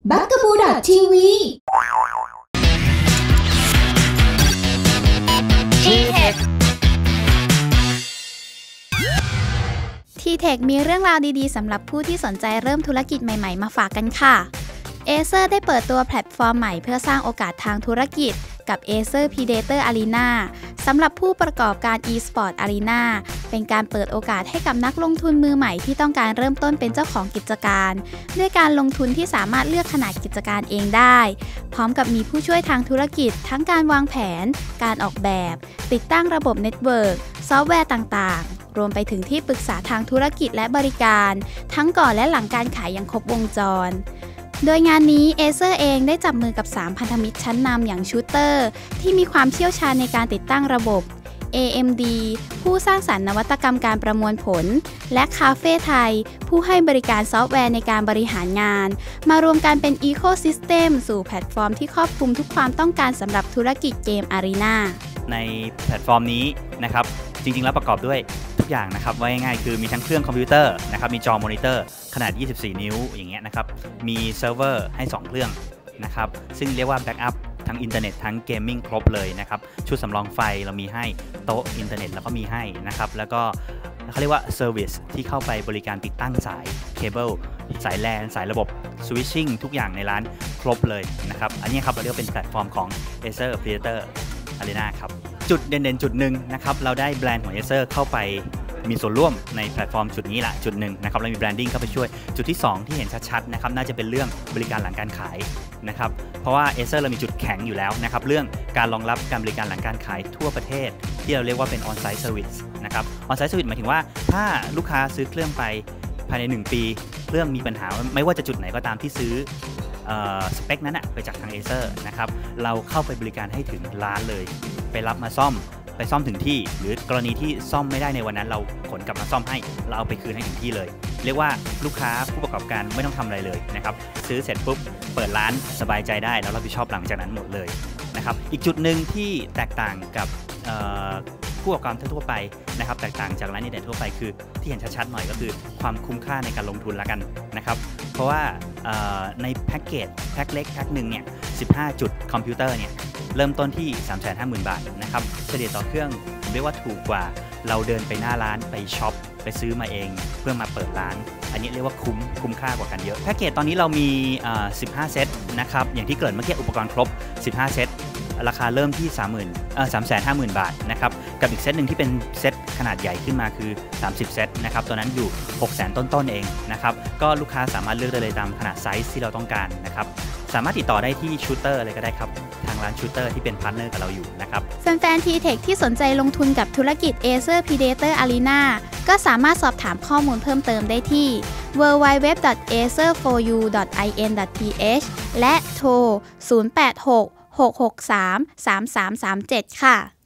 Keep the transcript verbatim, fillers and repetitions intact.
บักกะบูดอททีวีทีเทคทีเทคมีเรื่องราวดีๆสำหรับผู้ที่สนใจเริ่มธุรกิจใหม่ๆมาฝากกันค่ะ Acer ได้เปิดตัวแพลตฟอร์มใหม่เพื่อสร้างโอกาสทางธุรกิจกับ Acer Predator Arena สำหรับผู้ประกอบการ e-sport Arena เป็นการเปิดโอกาสให้กับนักลงทุนมือใหม่ที่ต้องการเริ่มต้นเป็นเจ้าของกิจการด้วยการลงทุนที่สามารถเลือกขนาดกิจการเองได้พร้อมกับมีผู้ช่วยทางธุรกิจทั้งการวางแผนการออกแบบติดตั้งระบบเน็ตเวิร์กซอฟต์แวร์ต่างๆรวมไปถึงที่ปรึกษาทางธุรกิจและบริการทั้งก่อนและหลังการขายอย่างครบวงจรโดยงานนี้ Acer เองได้จับมือกับสามพันธมิตรชั้นนำอย่างชูเตอร์ที่มีความเชี่ยวชาญในการติดตั้งระบบ เอ เอ็ม ดี ผู้สร้างสรรค์นวัตกรรมการประมวลผลและคาเฟ่ไทยผู้ให้บริการซอฟต์แวร์ในการบริหารงานมารวมกันเป็นอีโคซิสเต็มสู่แพลตฟอร์มที่ครอบคลุมทุกความต้องการสำหรับธุรกิจเกม Arena ในแพลตฟอร์มนี้นะครับจริงๆแล้วประกอบด้วยทุกอย่างนะครับว่าง่ายๆคือมีทั้งเครื่องคอมพิวเตอร์นะครับมีจอมอนิเตอร์ขนาดยี่สิบสี่นิ้วอย่างเงี้ยนะครับมีเซิร์ฟเวอร์ให้สองเครื่องนะครับซึ่งเรียกว่าแบ็กอัพทั้งอินเทอร์เน็ตทั้งเกมมิ่งครบเลยนะครับชุดสำรองไฟเรามีให้โต๊ะอินเทอร์เน็ตเราก็มีให้นะครับแล้วก็เขาเรียกว่าเซอร์วิสที่เข้าไปบริการติดตั้งสายเคเบิลสายแลนสายระบบสวิตชิ่งทุกอย่างในร้านครบเลยนะครับอันนี้ครับเราเรียกว่าเป็นแพลตฟอร์มของ Acer Predator Arena ครับจุดเด่นๆจุดหนึ่งนะครับเราได้แบรนด์ของ Acer เข้าไปมีส่วนร่วมในแพลตฟอร์มจุดนี้แหละจุดหนึ่งนะครับเรามีแบรนดิ้งเข้าไปช่วยจุดที่สองที่เห็นชัดๆนะครับน่าจะเป็นเรื่องบริการหลังการขายนะครับเพราะว่า Acer เรามีจุดแข็งอยู่แล้วนะครับเรื่องการรองรับการบริการหลังการขายทั่วประเทศที่เราเรียกว่าเป็น on-site service นะครับ on-site service หมายถึงว่าถ้าลูกค้าซื้อเครื่องไปภายในหนึ่งปีเครื่องมีปัญหาไม่ว่าจะจุดไหนก็ตามที่ซื้อสเปคนั้นอะไปจากทาง Acer นะครับเราเข้าไปบริการให้ถึงร้านเลยไปรับมาซ่อมไปซ่อมถึงที่หรือกรณีที่ซ่อมไม่ได้ในวันนั้นเราขนกลับมาซ่อมให้เราเอาไปคืนให้ถึงที่เลยเรียกว่าลูกค้าผู้ประกอบการไม่ต้องทำอะไรเลยนะครับซื้อเสร็จปุ๊บเปิดร้านสบายใจได้แล้วรับผิดชอบหลังจากนั้นหมดเลยนะครับอีกจุดหนึ่งที่แตกต่างกับผู้ประกอบการทั่วไปนะครับแตกต่างจากร้านอินเทอร์เน็ตทั่วไปคือที่เห็นชัดๆหน่อยก็คือความคุ้มค่าในการลงทุนละกันนะครับเพราะว่าในแพ็กเกจแพ็กเล็กแพ็กหนึ่งเนี่ยสิบห้าจุดคอมพิวเตอร์เนี่ยเริ่มต้นที่ สามแสนห้าหมื่น บาทนะครับเฉลี่ยต่อเครื่องผมเรียกว่าถูกกว่าเราเดินไปหน้าร้านไปช็อปไปซื้อมาเองเพื่อมาเปิดร้านอันนี้เรียกว่าคุ้มคุ้มค่ากว่ากันเยอะแพ็กเกจตอนนี้เรามีสิบห้าเซตนะครับอย่างที่เกิดเมื่อกี้อุปกรณ์ครบสิบห้าเซตราคาเริ่มที่ สามหมื่น เอ่อ สามแสนห้าหมื่น บาทนะครับกับอีกเซตหนึ่งที่เป็นเซตขนาดใหญ่ขึ้นมาคือสามสิบเซตนะครับตัวนั้นอยู่ หกแสน ต้นๆเองนะครับก็ลูกค้าสามารถเลือกได้เลยตามขนาดไซส์ที่เราต้องการนะครับสามารถติดต่อได้ที่ชูเตอร์อะไรก็ได้ครับทางร้านชูเตอร์ที่เป็นพาร์ทเนอร์กับเราอยู่นะครับแฟนๆ ที เทค ที่สนใจลงทุนกับธุรกิจ Acer Predator Arena ก็สามารถสอบถามข้อมูลเพิ่มเติมได้ที่ ดับเบิลยู ดับเบิลยู ดับเบิลยู ดอท เอเซอร์ โฟร์ ยู ดอท ไอ เอ็น ดอท ที เอช และโทรศูนย์ แปด หก หก หก สาม สาม สาม สาม เจ็ดค่ะ